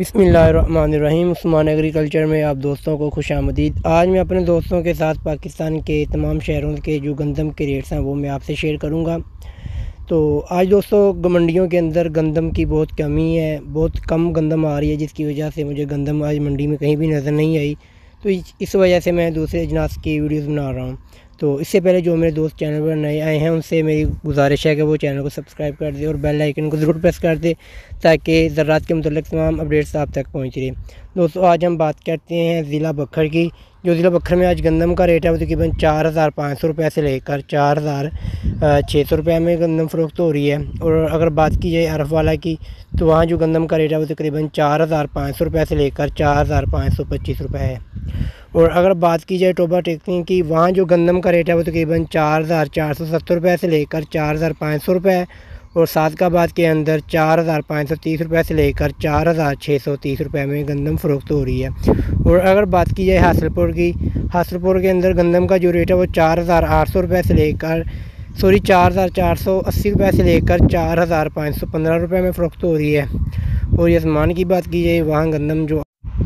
बिस्मिल्लाहिर्रहमानिर्रहीम। उस्मान एग्रीकल्चर में आप दोस्तों को खुशामदीद। आज मैं अपने दोस्तों के साथ पाकिस्तान के तमाम शहरों के जो गंदम के रेट्स हैं वो मैं आपसे शेयर करूंगा। तो आज दोस्तों मंडियों के अंदर गंदम की बहुत कमी है, बहुत कम गंदम आ रही है, जिसकी वजह से मुझे गंदम आज मंडी में कहीं भी नज़र नहीं आई। तो इस वजह से मैं दूसरे अजनास की वीडियोज़ बना रहा हूँ। तो इससे पहले जो मेरे दोस्त चैनल पर नए आए हैं उनसे मेरी गुजारिश है कि वो चैनल को सब्सक्राइब कर दे और बेल आइकन को ज़रूर प्रेस कर दे, ताकि ज़राअत के मुतल्लिक़ तमाम अपडेट्स आप तक पहुँच रहे। दोस्तों आज हम बात करते हैं ज़िला बखर की। जो ज़िला बखर में आज गंदम का रेट है वो तकरीबन 4,500 रुपये से लेकर 4,600 रुपये में गंदम फ़रोख्त हो रही है। और अगर बात की जाए अरफवाला की, तो वहाँ जो गंदम का रेट है वो तकरीबन 4,500 रुपये से लेकर 4,525 रुपये है। और अगर बात की जाए टोबा टेक्निक की, वहाँ जो गंदम का रेट है वो तकरीबन 4,470 रुपये से लेकर 4,500 रुपये, और सादकाबाद के अंदर 4,530 रुपये से लेकर 4,630 रुपये में गंदम फ़रोख्त हो रही है। और अगर बात की जाए हासिलपुर की, हासिलपुर के अंदर गंदम का जो रेट है वो 4,800 रुपये से लेकर 4,480 रुपये से लेकर 4,515 रुपये में फ़रोख्त हो रही है। और यजमान की बात की जाए, वहाँ गंदम जो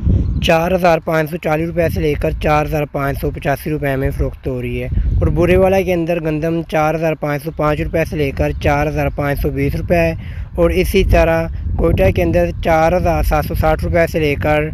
4,540 रुपये से लेकर 4,585 रुपये में फ़रोख्त हो रही है। और बुरेवाला के अंदर गंदम 4,505 रुपये से लेकर 4,520 रुपये है। और इसी तरह कोयटा के अंदर 4,760 रुपये से लेकर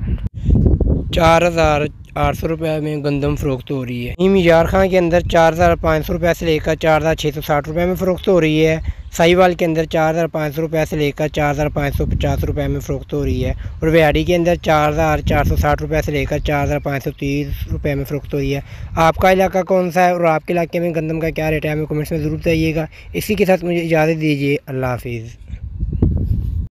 4,800 रुपये में गंदम फ़रोख्त हो रही है। मीजार खां के अंदर 4,500 रुपये से लेकर 4,660 रुपये में फ़रोख्त हो रही है। साहिवाल के अंदर 4,500 रुपये से लेकर 4,550 रुपये में फ़रोख्त हो रही है। और व्याड़ी के अंदर 4,460 रुपये से लेकर 4,530 रुपये में फ़रोख्त हो रही है। आपका इलाका कौन सा है और आपके इलाके में गंदम का क्या रेट है, हमें कमेंट्स में ज़रूर बताइएगा। इसी के साथ मुझे इजाज़त दीजिए। अल्लाह हाफ़िज़।